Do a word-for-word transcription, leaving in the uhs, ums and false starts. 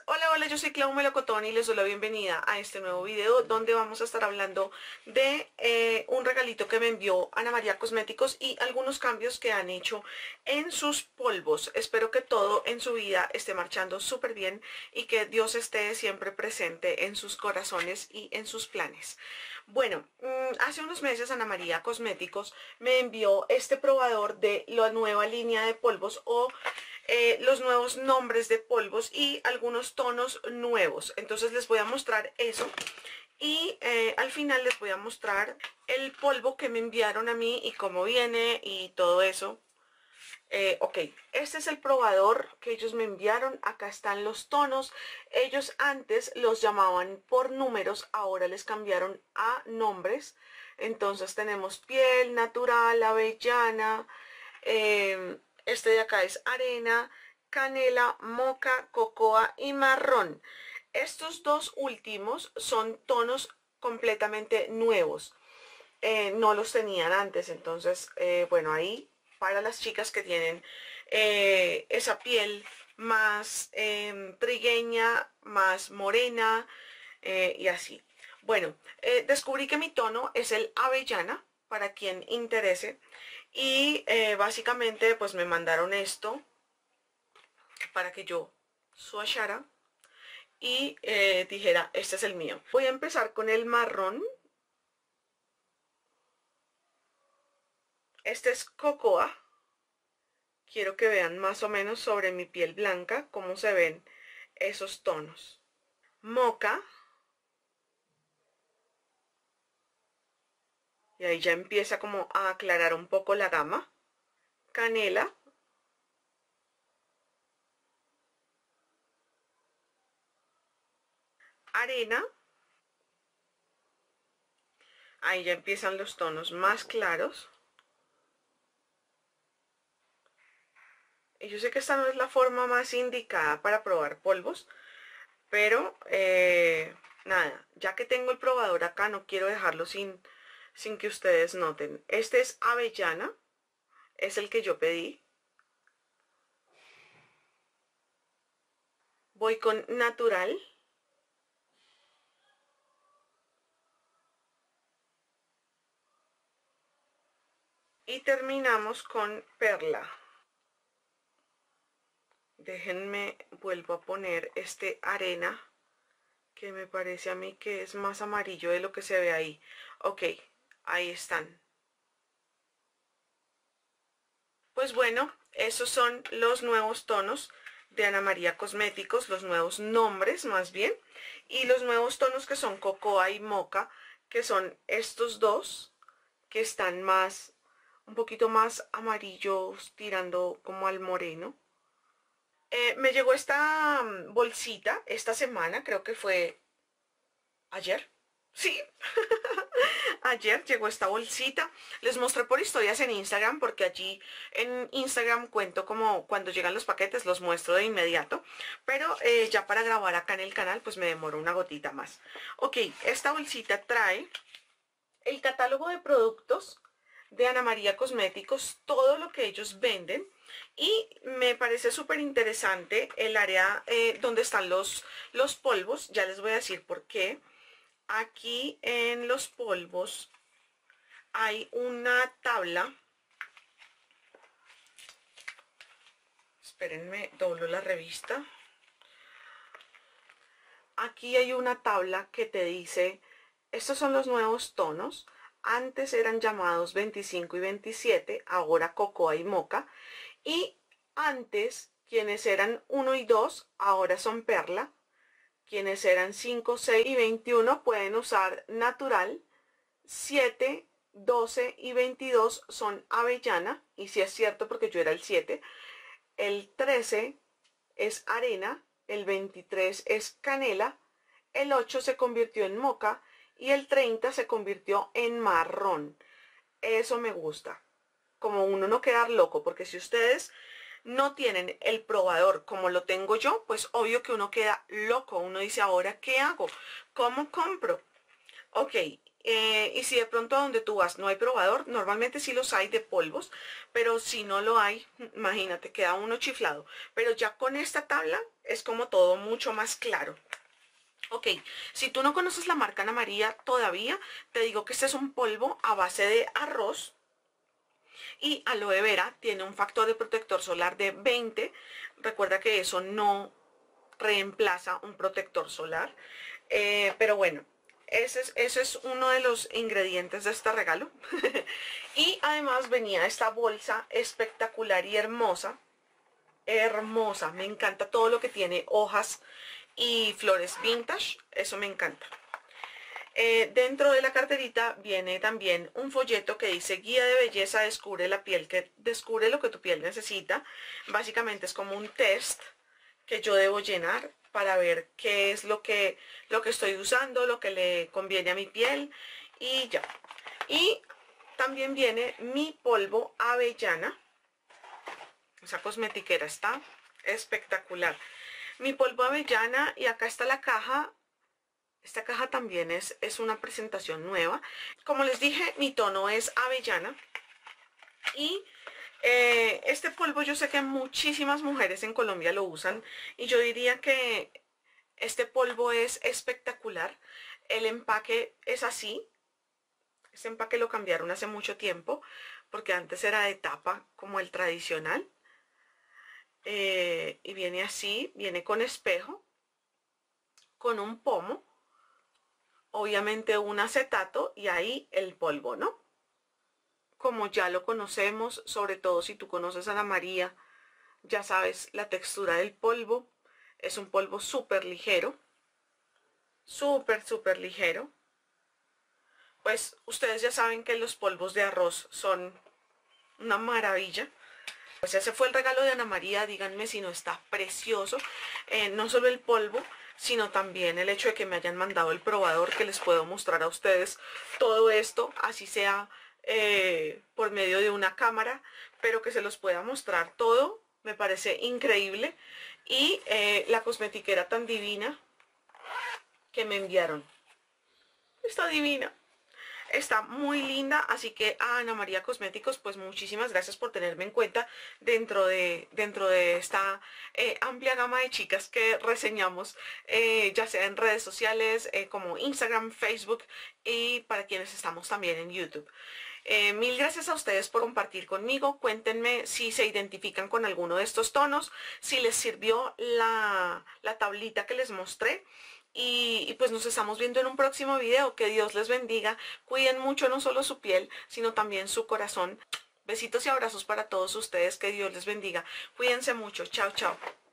Hola, hola, yo soy Clau Melocotón y les doy la bienvenida a este nuevo video donde vamos a estar hablando de eh, un regalito que me envió Ana María Cosméticos y algunos cambios que han hecho en sus polvos. Espero que todo en su vida esté marchando súper bien y que Dios esté siempre presente en sus corazones y en sus planes. Bueno, hace unos meses Ana María Cosméticos me envió este probador de la nueva línea de polvos o Eh, los nuevos nombres de polvos y algunos tonos nuevos. Entonces les voy a mostrar eso y eh, al final les voy a mostrar el polvo que me enviaron a mí y cómo viene y todo eso. Eh, ok, este es el probador que ellos me enviaron. Acá están los tonos. Ellos antes los llamaban por números, ahora les cambiaron a nombres. Entonces tenemos piel natural, avellana, eh, este de acá es arena, canela, moca, cocoa y marrón. Estos dos últimos son tonos completamente nuevos. Eh, no los tenían antes, entonces, eh, bueno, ahí para las chicas que tienen eh, esa piel más eh, trigueña, más morena eh, y así. Bueno, eh, descubrí que mi tono es el avellana, para quien interese. Y eh, básicamente pues me mandaron esto para que yo swatchara y eh, dijera, este es el mío. Voy a empezar con el marrón. Este es cocoa. Quiero que vean más o menos sobre mi piel blanca cómo se ven esos tonos. Moca. Y ahí ya empieza como a aclarar un poco la gama. Canela. Arena. Ahí ya empiezan los tonos más claros. Y yo sé que esta no es la forma más indicada para probar polvos, pero eh, nada, ya que tengo el probador acá, no quiero dejarlo sin, sin que ustedes noten. Este es avellana, es el que yo pedí. Voy con natural. Y terminamos con perla. Déjenme, vuelvo a poner este arena, que me parece a mí que es más amarillo de lo que se ve ahí. Ok, ahí están. Pues bueno, esos son los nuevos tonos de Ana María Cosméticos, los nuevos nombres más bien, y los nuevos tonos que son cocoa y moca, que son estos dos, que están más, un poquito más amarillos, tirando como al moreno. Eh, me llegó esta bolsita esta semana, creo que fue ayer. Sí, ayer llegó esta bolsita. Les mostré por historias en Instagram, porque allí en Instagram cuento como cuando llegan los paquetes, los muestro de inmediato. Pero eh, ya para grabar acá en el canal, pues me demoro una gotita más. Ok, esta bolsita trae el catálogo de productos de Ana María Cosméticos, todo lo que ellos venden. Y me parece súper interesante el área eh, donde están los, los polvos. Ya les voy a decir por qué. Aquí en los polvos hay una tabla. Espérenme, doblo la revista. Aquí hay una tabla que te dice, estos son los nuevos tonos. Antes eran llamados veinticinco y veintisiete, ahora cocoa y moca. Y antes, quienes eran uno y dos, ahora son perla. Quienes eran cinco, seis y veintiuno pueden usar natural. siete, doce y veintidós son avellana. Y si es cierto porque yo era el siete. El trece es arena. El veintitrés es canela. El ocho se convirtió en moca. Y el treinta se convirtió en marrón. Eso me gusta. Como uno no quedar loco, porque si ustedes no tienen el probador como lo tengo yo, pues obvio que uno queda loco. Uno dice, ¿ahora qué hago? ¿Cómo compro? Ok, Eh, y si de pronto a donde tú vas no hay probador, normalmente sí los hay de polvos, pero si no lo hay, imagínate, queda uno chiflado. Pero ya con esta tabla es como todo mucho más claro. Ok, si tú no conoces la marca Ana María todavía, te digo que este es un polvo a base de arroz y aloe vera, tiene un factor de protector solar de veinte. Recuerda que eso no reemplaza un protector solar, eh, pero bueno. Ese es, ese es uno de los ingredientes de este regalo. Y además venía esta bolsa espectacular y hermosa. Hermosa. Me encanta todo lo que tiene hojas y flores vintage. Eso me encanta. Eh, dentro de la carterita viene también un folleto que dice Guía de Belleza, descubre la piel que descubre lo que tu piel necesita. Básicamente es como un test que yo debo llenar para ver qué es lo que, lo que estoy usando, lo que le conviene a mi piel y ya. Y también viene mi polvo avellana. Esa cosmetiquera está espectacular. Mi polvo avellana, y acá está la caja. Esta caja también es, es una presentación nueva. Como les dije, mi tono es avellana. Y Eh, este polvo yo sé que muchísimas mujeres en Colombia lo usan y yo diría que este polvo es espectacular. El empaque es así. Este empaque lo cambiaron hace mucho tiempo porque antes era de tapa como el tradicional. Eh, y viene así, viene con espejo, con un pomo, obviamente un acetato y ahí el polvo, ¿no? Como ya lo conocemos, sobre todo si tú conoces a Ana María, ya sabes la textura del polvo. Es un polvo súper ligero, súper, súper ligero. Pues ustedes ya saben que los polvos de arroz son una maravilla. Pues ese fue el regalo de Ana María, díganme si no está precioso. Eh, no solo el polvo, sino también el hecho de que me hayan mandado el probador, que les puedo mostrar a ustedes todo esto, así sea Eh, por medio de una cámara, pero que se los pueda mostrar todo, me parece increíble. Y eh, la cosmetiquera tan divina que me enviaron, está divina, está muy linda. Así que a Ana María Cosméticos, pues muchísimas gracias por tenerme en cuenta dentro de, dentro de esta eh, amplia gama de chicas que reseñamos, eh, ya sea en redes sociales eh, como Instagram, Facebook, y para quienes estamos también en YouTube. Eh, mil gracias a ustedes por compartir conmigo. Cuéntenme si se identifican con alguno de estos tonos, si les sirvió la, la tablita que les mostré. Y, y pues nos estamos viendo en un próximo video. Que Dios les bendiga. Cuiden mucho no solo su piel, sino también su corazón. Besitos y abrazos para todos ustedes. Que Dios les bendiga. Cuídense mucho. Chao, chao.